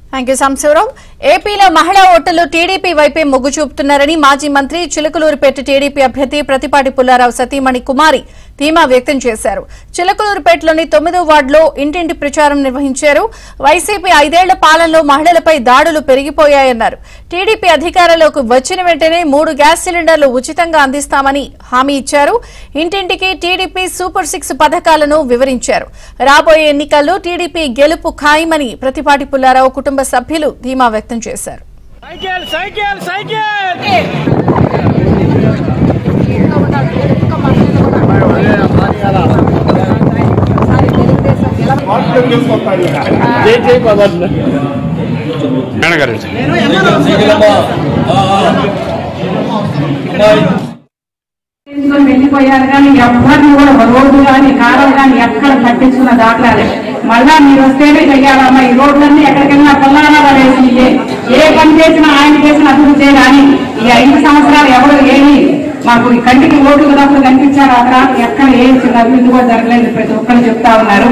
Thank you సంశూరావు. ఏపీలో మహిళా ఓటర్లు టీడీపీ వైపే మొగ్గు చూపుతున్నారని మాజీ మంత్రి చిలకలూరుపేట టీడీపీ అభ్యర్థి ప్రతిపాటి పుల్లారావు సతీమణి కుమారి ధీమా వ్యక్తం చేశారు. చిలకలూరుపేటలోని 9వ వార్డులో ఇంటింటి ప్రచారం నిర్వహించారు. వైసీపీ 5 ఏళ్ల పాలనలో మహిళలపై దాడులు పెరిగిపోయాయన్నారు. టీడీపీ అధికారంలోకి వచ్చిన వెంటనే 3 గ్యాస్ సిలిండర్లు ఉచితంగా అందిస్తామని హామీ ఇచ్చారు. ఇంటింటికి టీడీపీ సూపర్ 6 పథకాలను వివరించారు. రాబోయే ఎన్నికల్లో టీడీపీ గెలుపు ఖాయమని ప్రతిపాటి పుల్లారావు కుటుంబ సభ్యులు ధీమా వ్యక్తం చేశారు. వెళ్ళిపోయారు కానీ ఎవరిని కూడా రోడ్డు కానీ కారం కానీ ఎక్కడ పట్టించుకున్న దాఖలాలే. మళ్ళా మీరు వస్తేనే చెయ్యాలమ్మా ఈ రోడ్లన్నీ ఎక్కడికైనా పొల్లారా వేసి ఏ పని చేసినా ఆయన చేసిన అభివృద్ధి కానీ ఈ 5 సంవత్సరాలు ఎవరు ఏమి మాకు ఈ కంటికి ఓట్లు కూడా కనిపించారు. అక్కడ ఎక్కడ ఏ చిన్న అభివృద్ధి కూడా జరగలేదు. ప్రతి ఒక్కరు చెప్తా ఉన్నారు.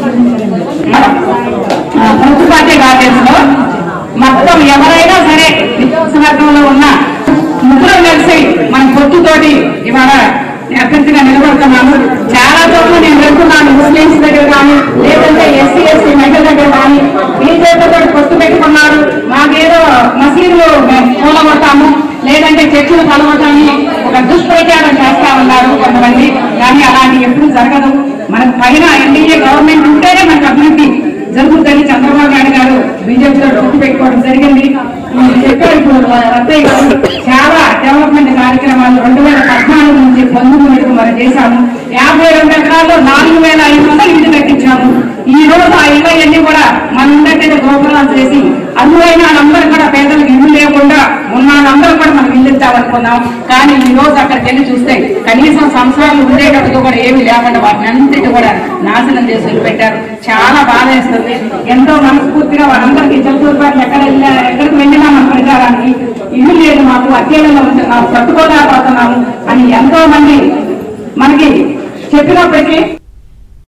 మున్సిపాలిటీ గార్డెన్స్ లో మొత్తం ఎవరైనా సరే నియోజకవర్గంలో ఉన్న ముగ్గురు కలిసి మన పొత్తుతోటి ఇవాళ అభ్యర్థిగా నిలబడుతున్నాము. చాలా చోట్ల నేను వెళ్తున్నాను. ముస్లింస్ దగ్గర కానీ లేదంటే ఎస్సీ ఎస్టీ మహిళల దగ్గర కానీ బీజేపీతో పొత్తు పెట్టుకున్నారు. మాకేదో మసీదులు కూలగొట్టాము లేదంటే చర్చలు కలవటాన్ని ఒక దుష్ప్రచారం చేస్తా ఉన్నారు కొంతమంది. కానీ అలాంటి ఎప్పుడు జరగదు. మనకు పైన ఎన్డీఏ గవర్నమెంట్ ఉంటేనే మనకు అభివృద్ధి జరుగుతుందని చంద్రబాబు నాయుడు గారు బీజేపీతో పొత్తు పెట్టుకోవడం జరిగింది. చెప్పారు ఇప్పుడు రత్తయ్య గారు చాలా డెవలప్మెంట్ కార్యక్రమాలు 2014 నుంచి 19 వరకు మనం చేశాము. 52 ఎకరాల్లో 4500 ఇల్లు కట్టించాము. ఈ రోజు ఆ ఇళ్ళన్నీ కూడా మనందరికైతే గోపురాలు చేసి అందువైన వాళ్ళందరూ కూడా పేదలకు ఇల్లు లేకుండా ఉన్న వాళ్ళందరూ కూడా మనం ఇల్లు ఇద్దామనుకున్నాం. కానీ ఈ రోజు అక్కడికి వెళ్ళి చూస్తే కనీసం సంవత్సరాలు ఉండేటప్పుడు కూడా ఏమీ లేకుండా వాటిని అన్నింటి కూడా నాశనం చేసి వదిలిపెట్టారు. చాలా బాధ వేస్తుంది. ఎంతో మనస్ఫూర్తిగా వాళ్ళందరికీ చిలకలూరుపేటలో ఎక్కడికి వెళ్ళినా మన ప్రచారానికి ఇల్లు లేదు, మాకు అత్యయంగా ఉంటున్నాము, తట్టుకోలేకపోతున్నాము అని ఎంతో మంది మనకి చెప్పినప్పటికీ